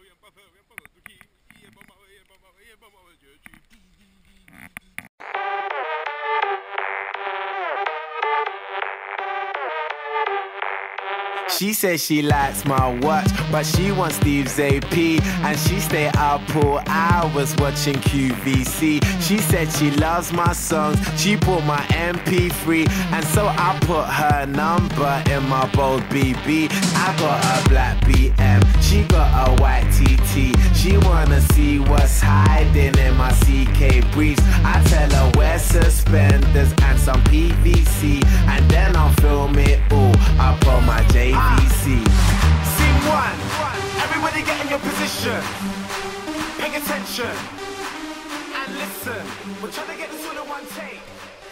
She says she likes my watch, but she wants Steve's AP. And she stay up all hours watching QVC. She said she loves my songs, she bought my MP3. And so I put her number in my bold BB. I got a black BM, she got a white TT. She wanna see what's hiding in my CK briefs. I tell her wear suspenders and some PVC, and then I'll film it all up on my JVC. Scene one, everybody get in your position. Pay attention and listen. We're trying to get this all in one take.